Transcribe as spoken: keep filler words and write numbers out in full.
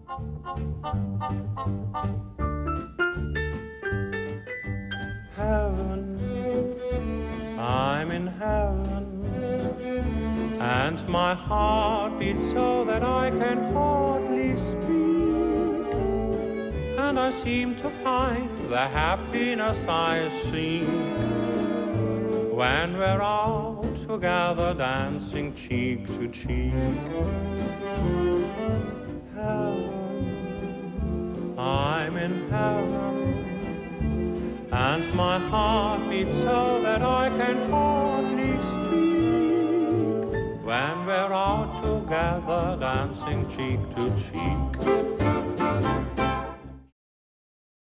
Heaven, I'm in heaven, and my heart beats so that I can hardly speak, and I seem to find the happiness I seek when we're all together dancing cheek to cheek. Heaven, I'm in heaven, and my heart beats so that I can hardly speak when we're all together dancing cheek to cheek.